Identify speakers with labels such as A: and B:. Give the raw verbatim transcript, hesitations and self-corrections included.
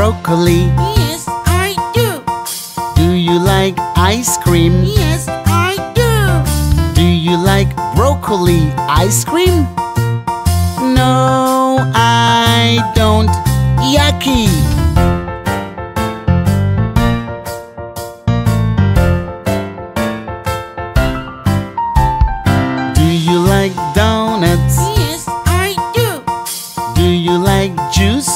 A: broccoli?
B: Yes, I do.
A: Do you like ice cream?
B: Yes, I do.
A: Do you like broccoli ice cream? No, I don't. Yucky! Do you like donuts?
B: Yes, I do.
A: Do you like juice?